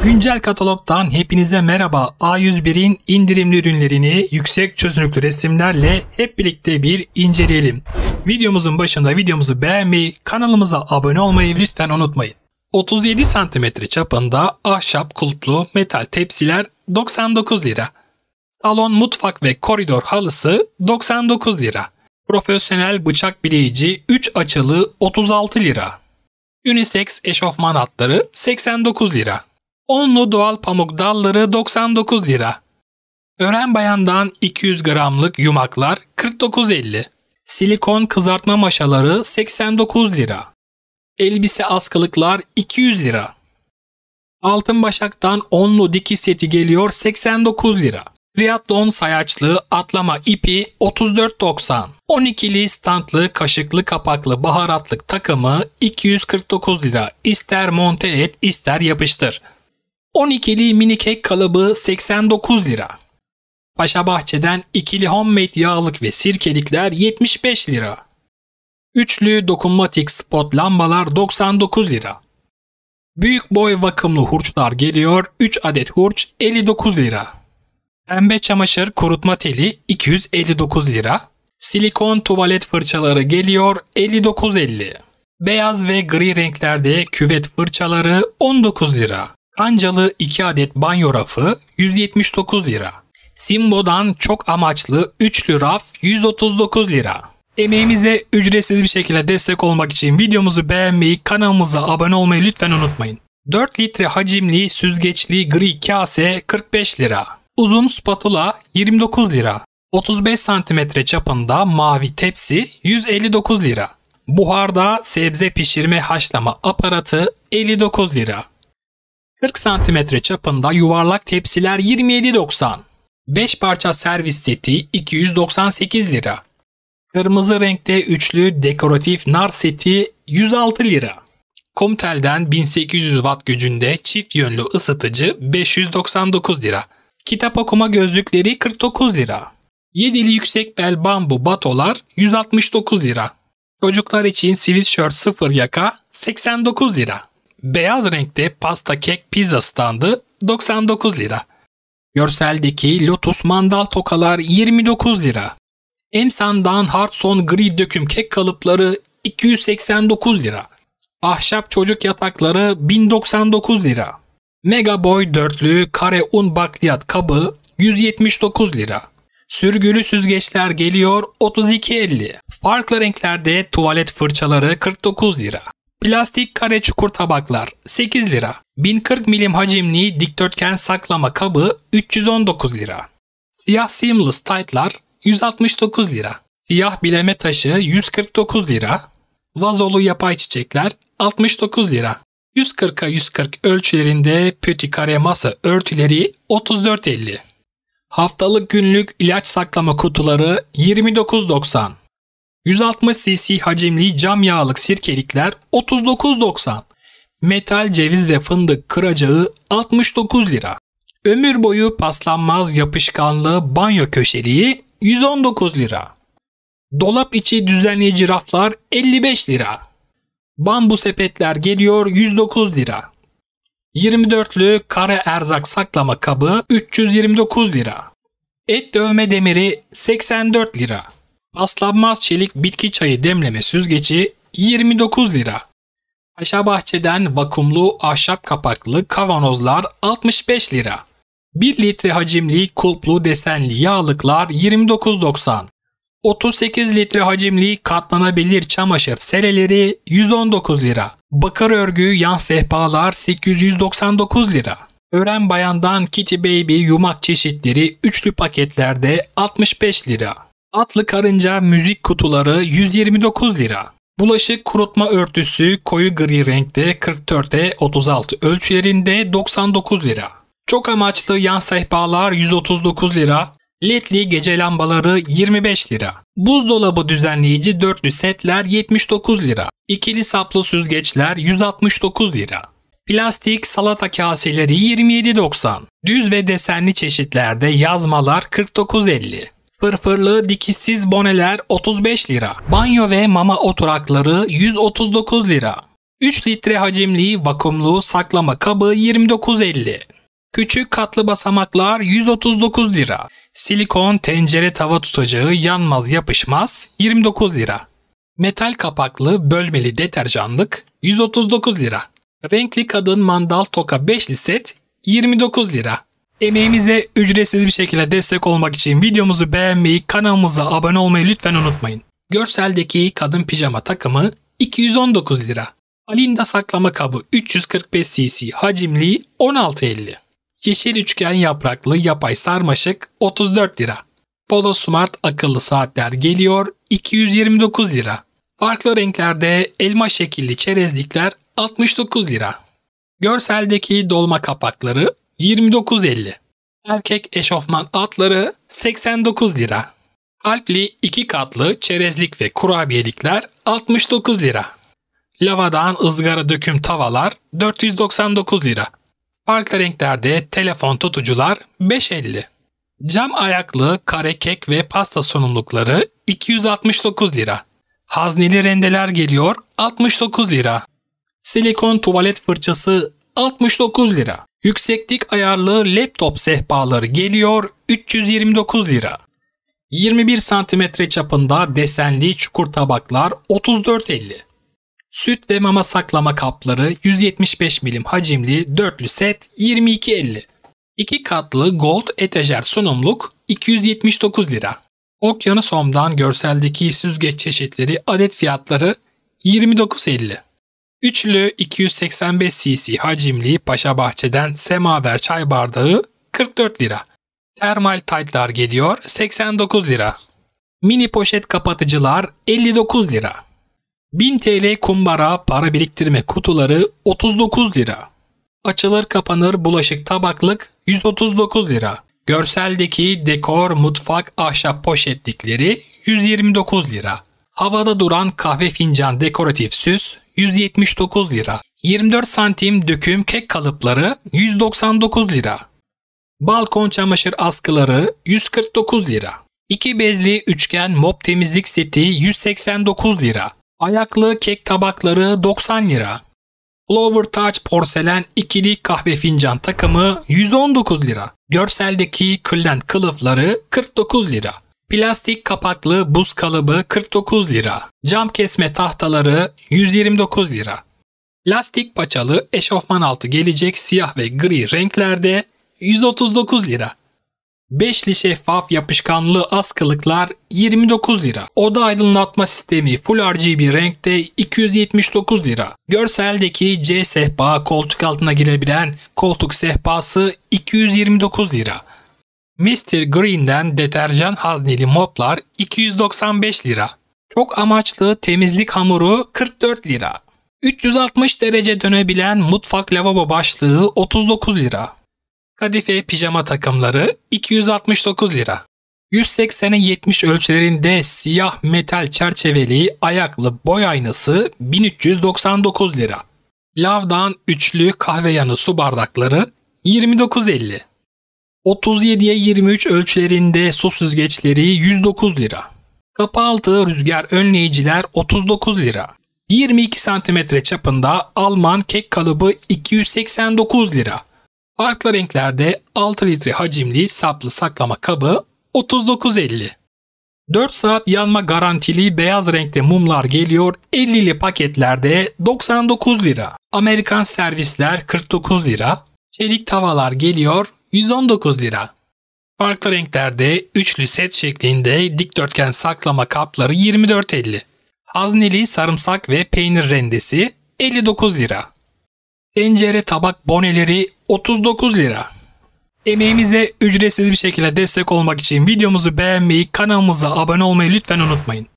Güncel katalogdan hepinize merhaba. A101'in indirimli ürünlerini yüksek çözünürlüklü resimlerle hep birlikte bir inceleyelim. Videomuzun başında videomuzu beğenmeyi, kanalımıza abone olmayı lütfen unutmayın. 37 cm çapında ahşap kulplu metal tepsiler 99 lira. Salon, mutfak ve koridor halısı 99 lira. Profesyonel bıçak bileyici 3 açılı 36 lira. Unisex eşofman hatları 89 lira. Onlu doğal pamuk dalları 99 lira. Ören bayandan 200 gramlık yumaklar 49,50. Silikon kızartma maşaları 89 lira. Elbise askılıklar 200 lira. Altın başaktan onlu dikiş seti geliyor 89 lira. Triathlon sayaçlı atlama ipi 34,90. 12'li standlı kaşıklı kapaklı baharatlık takımı 249 lira. İster monte et ister yapıştır. 12'li mini kek kalıbı 89 lira. Paşabahçe'den ikili homemade yağlık ve sirkelikler 75 lira. Üçlü dokunmatik spot lambalar 99 lira. Büyük boy vakumlu hurçlar geliyor 3 adet hurç 59 lira. Pembe çamaşır kurutma teli 259 lira. Silikon tuvalet fırçaları geliyor 59,50. Beyaz ve gri renklerde küvet fırçaları 19 lira. Kancalı 2 adet banyo rafı 179 lira. Simbo'dan çok amaçlı üçlü raf 139 lira. Emeğimize ücretsiz bir şekilde destek olmak için videomuzu beğenmeyi, kanalımıza abone olmayı lütfen unutmayın. 4 litre hacimli süzgeçli gri kase 45 lira. Uzun spatula 29 lira. 35 cm çapında mavi tepsi 159 lira. Buharda sebze pişirme haşlama aparatı 59 lira. 40 cm çapında yuvarlak tepsiler 27,90. 5 parça servis seti 298 lira. Kırmızı renkte üçlü dekoratif nar seti 106 lira. Comtel'den 1800 watt gücünde çift yönlü ısıtıcı 599 lira. Kitap okuma gözlükleri 49 lira. 7'li yüksek bel bambu batolar 169 lira. Çocuklar için sweatshirt 0 yaka 89 lira. Beyaz renkte pasta kek pizza standı 99 lira. Görseldeki lotus mandal tokalar 29 lira. Emsan'dan Hardson gri döküm kek kalıpları 289 lira. Ahşap çocuk yatakları 1099 lira. Mega boy dörtlü kare un bakliyat kabı 179 lira. Sürgülü süzgeçler geliyor 32,50. Farklı renklerde tuvalet fırçaları 49 lira. Plastik kare çukur tabaklar 8 lira. 1040 milim hacimli dikdörtgen saklama kabı 319 lira. Siyah seamless tight'lar 169 lira. Siyah bileme taşı 149 lira. Vazolu yapay çiçekler 69 lira. 140'a 140 ölçülerinde pöti kare masa örtüleri 34,50. Haftalık günlük ilaç saklama kutuları 29,90. 160 cc hacimli cam yağlık sirkelikler 39,90. Metal ceviz ve fındık kıracağı 69 lira. Ömür boyu paslanmaz yapışkanlı banyo köşeliği 119 lira. Dolap içi düzenleyici raflar 55 lira. Bambu sepetler geliyor 109 lira. 24'lü kare erzak saklama kabı 329 lira. Et dövme demiri 84 lira. Paslanmaz çelik bitki çayı demleme süzgeci 29 lira. Paşabahçe'den vakumlu ahşap kapaklı kavanozlar 65 lira. 1 litre hacimli kulplu desenli yağlıklar 29,90. 38 litre hacimli katlanabilir çamaşır seleleri 119 lira. Bakır örgü yan sehpalar 899 lira. Ören bayandan Kitty Baby yumak çeşitleri üçlü paketlerde 65 lira. Atlı karınca müzik kutuları 129 lira. Bulaşık kurutma örtüsü koyu gri renkte 44'e 36 ölçülerinde 99 lira. Çok amaçlı yan sehpalar 139 lira. Ledli gece lambaları 25 lira. Buzdolabı düzenleyici dörtlü setler 79 lira. İkili saplı süzgeçler 169 lira. Plastik salata kaseleri 27,90. Düz ve desenli çeşitlerde yazmalar 49,50. Fırfırlı dikişsiz boneler 35 lira. Banyo ve mama oturakları 139 lira. 3 litre hacimli vakumlu saklama kabı 29.50. Küçük katlı basamaklar 139 lira. Silikon tencere tava tutacağı yanmaz yapışmaz 29 lira. Metal kapaklı bölmeli deterjanlık 139 lira. Renkli kadın mandal toka 5'li set 29 lira. Emeğimize ücretsiz bir şekilde destek olmak için videomuzu beğenmeyi, kanalımıza abone olmayı lütfen unutmayın. Görseldeki kadın pijama takımı 219 lira. Alinda saklama kabı 345 cc hacimli 16.50. Yeşil üçgen yapraklı yapay sarmaşık 34 lira. Polo Smart akıllı saatler geliyor 229 lira. Farklı renklerde elma şekilli çerezlikler 69 lira. Görseldeki dolma kapakları 29.50. Erkek eşofman altları 89 lira. Kalpli 2 katlı çerezlik ve kurabiyelikler 69 lira. Lavadan ızgara döküm tavalar 499 lira. Farklı renklerde telefon tutucular 5.50. Cam ayaklı kare kek ve pasta sunumlukları 269 lira. Hazneli rendeler geliyor 69 lira. Silikon tuvalet fırçası 69 lira. Yükseklik ayarlı laptop sehpaları geliyor 329 lira. 21 cm çapında desenli çukur tabaklar 34.50. Süt ve mama saklama kapları 175 milim hacimli dörtlü set 22.50. 2 katlı gold etajer sunumluk 279 lira. Okyanus Home'dan görseldeki süzgeç çeşitleri adet fiyatları 29.50. Üçlü 285 cc hacimli Paşabahçe'den semaver çay bardağı 44 lira. Termal taytlar geliyor 89 lira. Mini poşet kapatıcılar 59 lira. 1000 TL kumbara para biriktirme kutuları 39 lira. Açılır kapanır bulaşık tabaklık 139 lira. Görseldeki dekor mutfak ahşap poşetlikleri 129 lira. Havada duran kahve fincan dekoratif süs 179 lira. 24 santim döküm kek kalıpları 199 lira. Balkon çamaşır askıları 149 lira. 2 bezli üçgen mop temizlik seti 189 lira. Ayaklı kek tabakları 90 lira. Flower Touch porselen ikili kahve fincan takımı 119 lira. Görseldeki kırlent kılıfları 49 lira. Plastik kapaklı buz kalıbı 49 lira. Cam kesme tahtaları 129 lira. Lastik paçalı eşofman altı gelecek siyah ve gri renklerde 139 lira. Beşli şeffaf yapışkanlı askılıklar 29 lira. Oda aydınlatma sistemi Full RGB renkte 279 lira. Görseldeki C sehpa koltuk altına girebilen koltuk sehpası 229 lira. Mr. Green'den deterjan hazneli moplar 295 lira. Çok amaçlı temizlik hamuru 44 lira. 360 derece dönebilen mutfak lavabo başlığı 39 lira. Kadife pijama takımları 269 lira. 180'e 70 ölçülerinde siyah metal çerçeveli ayaklı boy aynası 1399 lira. Lavdan üçlü kahve yanı su bardakları 29.50. 37'ye 23 ölçülerinde su süzgeçleri 109 lira. Kapı altı rüzgar önleyiciler 39 lira. 22 cm çapında Alman kek kalıbı 289 lira. Farklı renklerde 6 litre hacimli saplı saklama kabı 39.50. 4 saat yanma garantili beyaz renkte mumlar geliyor 50'li paketlerde 99 lira. Amerikan servisler 49 lira. Çelik tavalar geliyor 119 lira. Farklı renklerde üçlü set şeklinde dikdörtgen saklama kapları 24.50. Hazneli sarımsak ve peynir rendesi 59 lira. Tencere tabak boneleri 39 lira. Emeğimize ücretsiz bir şekilde destek olmak için videomuzu beğenmeyi, kanalımıza abone olmayı lütfen unutmayın.